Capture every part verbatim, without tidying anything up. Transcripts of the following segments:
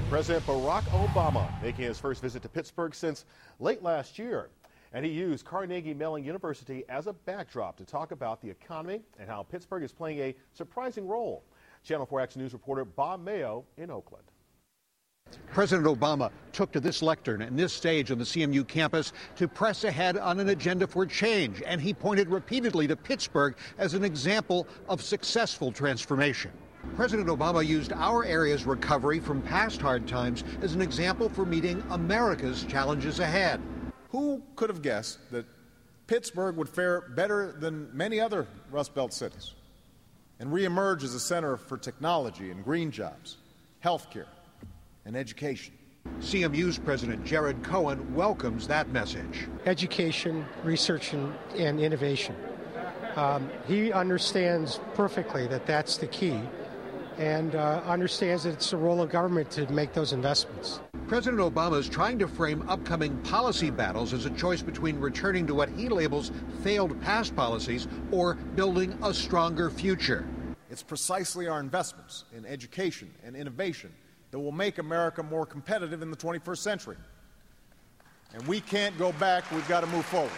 President Barack Obama making his first visit to Pittsburgh since late last year. And he used Carnegie Mellon University as a backdrop to talk about the economy and how Pittsburgh is playing a surprising role. Channel four Action News reporter Bob Mayo in Oakland. President Obama took to this lectern and this stage on the C M U campus to press ahead on an agenda for change, and he pointed repeatedly to Pittsburgh as an example of successful transformation. President Obama used our area's recovery from past hard times as an example for meeting America's challenges ahead. Who could have guessed that Pittsburgh would fare better than many other Rust Belt cities and reemerge as a center for technology and green jobs, health care, and education? C M U's President Jared Cohen welcomes that message. Education, research, and, and innovation. Um, he understands perfectly that that's the key, and uh, understands that it's the role of government to make those investments. President Obama is trying to frame upcoming policy battles as a choice between returning to what he labels failed past policies or building a stronger future. It's precisely our investments in education and innovation that will make America more competitive in the twenty-first century. And we can't go back, we've got to move forward.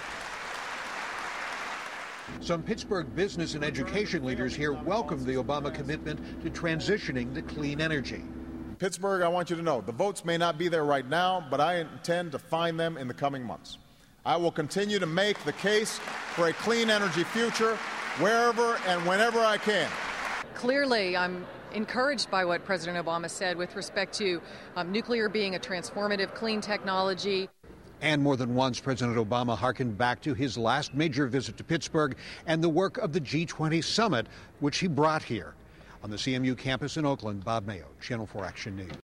Some Pittsburgh business and education leaders here welcome the Obama commitment to transitioning to clean energy. Pittsburgh, I want you to know, the votes may not be there right now, but I intend to find them in the coming months. I will continue to make the case for a clean energy future wherever and whenever I can. Clearly, I'm encouraged by what President Obama said with respect to um, nuclear being a transformative clean technology. And more than once, President Obama hearkened back to his last major visit to Pittsburgh and the work of the G twenty summit, which he brought here. On the C M U campus in Oakland, Bob Mayo, Channel four Action News.